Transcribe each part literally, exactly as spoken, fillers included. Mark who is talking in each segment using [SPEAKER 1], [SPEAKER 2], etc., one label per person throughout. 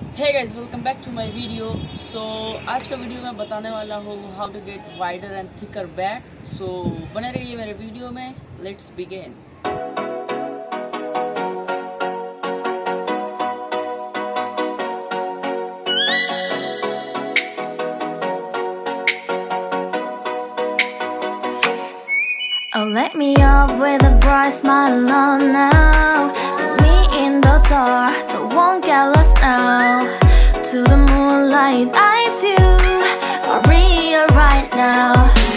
[SPEAKER 1] Hey guys, welcome back to my video. So आज का video मैं बताने वाला हूँ how to get wider and thicker back. So बने रहिए मेरे वीडियो में। Let's begin.
[SPEAKER 2] Oh, let me up with a bright smile on now. Put me in the dark, don't won't get lost now. To the moonlight, eyes you are real right now.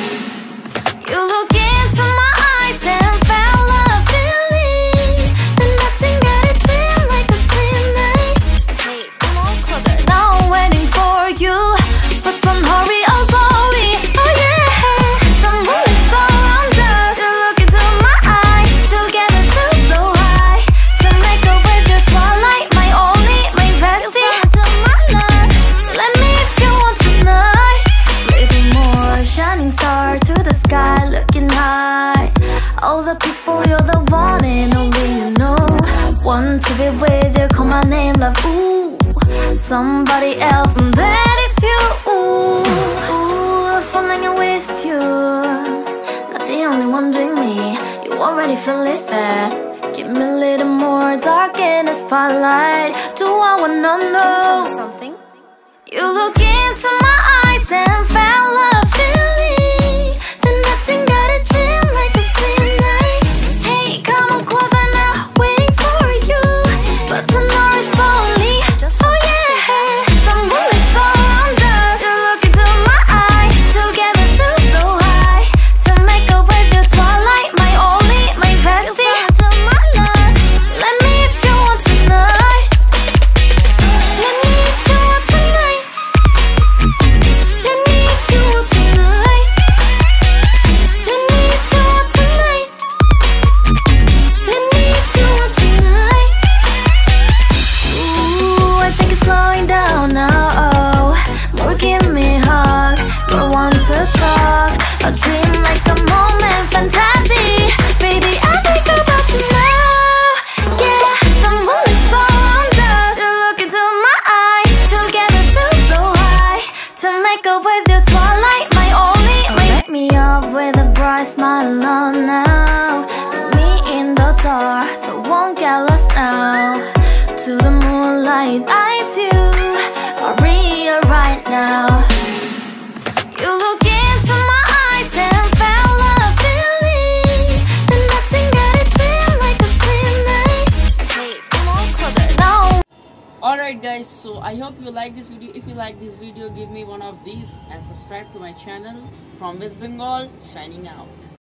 [SPEAKER 2] You look into my eyes and felt a feeling that nothing got it feel like a slim night. Hey, come on closer. Now I'm waiting for you, but don't hurry, oh slowly. Oh yeah, the moon is around us. You look into my eyes, together feel so high. To make a way the twilight, my only, my bestie. You my love, let me if you want tonight. Little more shining star to the sky, looking high. All the people, you're the one and only you know. Want to be with you, call my name, love. Ooh, somebody else, and that is you. Ooh, ooh, falling in with you. Not the only one doing me. You already feel it there. Give me a little more dark in the spotlight. Do I wanna know something? You look into my eyes and felt a feeling that nothing got a dream like a slim night. Hey, come on closer now, waiting for you, but the night is slowly. Oh yeah, the moon is around us. You look into my eyes, together feel so high. To make a way the twilight, my only, my bestie. To my love, let me if you want tonight. Let me if you want tonight. Let me if you want tonight. Let me if you want tonight. Let me if you want tonight. Ooh, I think it's slowing down now. Oh, more give me a hug, more want to talk. A dream like a moment, fantasy. Baby, I think about you now. Yeah, the moon is around us. You look into my eyes, together feel so high. To make up with your twilight, my only, my Let me up with a bright smile on now. Put me in the dark, don't won't get lost now. To the moonlight, eyes you are real right now. You look into my eyes and felt a feeling that nothing got it feel like a slim night. Hey, come on closer now.
[SPEAKER 1] Alright guys, so I hope you like this video. If you like this video, give me one of these and subscribe to my channel. From West Bengal, shining out.